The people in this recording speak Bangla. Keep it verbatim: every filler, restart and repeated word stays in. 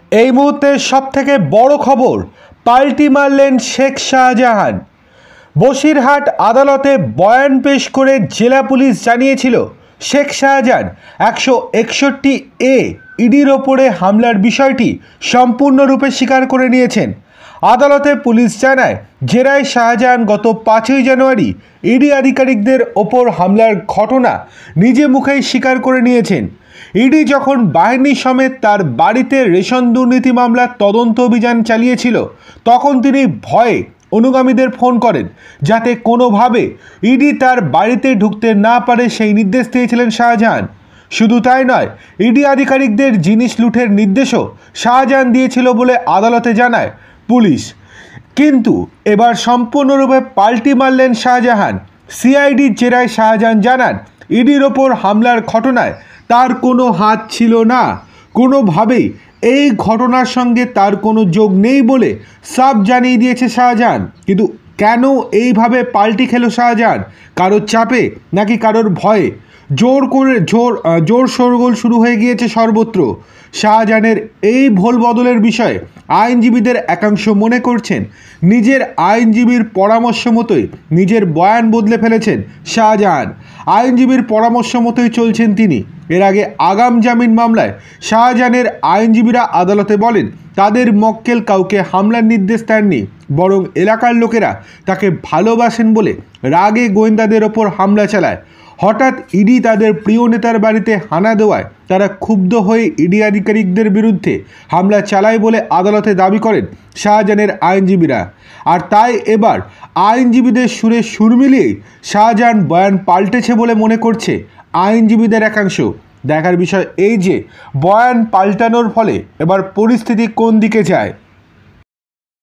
এই মুহূর্তে সবথেকে বড় খবর, পাল্টি মারলেন শেখ শাহজাহান। বসিরহাট আদালতে বয়ান পেশ করে জেলা পুলিশ জানিয়েছিল শেখ শাহজাহান একশো একষট্টি এ ইডির ওপরে হামলার বিষয়টি সম্পূর্ণরূপে স্বীকার করে নিয়েছেন। আদালতে পুলিশ জানায়, জেরায় শাহজাহান গত পাঁচই জানুয়ারি ইডি আধিকারিকদের ওপর হামলার ঘটনা নিজে মুখেই স্বীকার করে নিয়েছেন। ইডি যখন বাহিনী সমেত তার বাড়িতে রেশন দুর্নীতি মামলার তদন্ত অভিযান চালিয়েছিল, তখন তিনি ভয়ে অনুগামীদের ফোন করেন যাতে কোনোভাবে ইডি তার বাড়িতে ঢুকতে না পারে সেই নির্দেশ দিয়েছিলেন শাহজাহান। শুধু তাই নয়, ইডি আধিকারিকদের জিনিস লুঠের নির্দেশও শাহজাহান দিয়েছিল বলে আদালতে জানায় পুলিশ। কিন্তু এবার সম্পূর্ণরূপে পাল্টি মারলেন শাহজাহান। সিআইডির জেরায় শাহজাহান জানান, ইডির ওপর হামলার ঘটনায় তার কোনো হাত ছিল না, কোনোভাবেই এই ঘটনার সঙ্গে তার কোনো যোগ নেই বলে সাফ জানিয়ে দিয়েছে শাহজাহান। কিন্তু কেন এইভাবে পাল্টি খেলো শাহজাহান? কারোর চাপে নাকি কারোর ভয়ে? জোর করে জোর জোর শোরগোল শুরু হয়ে গিয়েছে সর্বত্র। শাহজাহানের এই ভোল বদলের বিষয়ে আইনজীবীদের একাংশ মনে করছেন, নিজের আইনজীবীর পরামর্শ মতোই নিজের বয়ান বদলে ফেলেছেন শাহজাহান। আইনজীবীর পরামর্শ মতোই চলছেন তিনি। এর আগে আগাম জামিন মামলায় শাহজাহানের আইনজীবীরা আদালতে বলেন, তাদের মক্কেল কাউকে হামলার নির্দেশ দেননি, বরং এলাকার লোকেরা তাকে ভালোবাসেন বলে রাগে গোয়েন্দাদের ওপর হামলা চালায়। হঠাৎ ইডি তাদের প্রিয় নেতার বাড়িতে হানা দেওয়ায় তারা ক্ষুব্ধ হয়ে ইডি আধিকারিকদের বিরুদ্ধে হামলা চালায় বলে আদালতে দাবি করেন শাহজাহানের আইনজীবীরা। আর তাই এবার আইনজীবীদের সুরে সুর মিলিয়েই শাহজাহান বয়ান পাল্টেছে বলে মনে করছে আইনজীবীদের একাংশ। দেখার বিষয় এই যে বয়ান পাল্টানোর ফলে এবার পরিস্থিতি কোন দিকে যায়।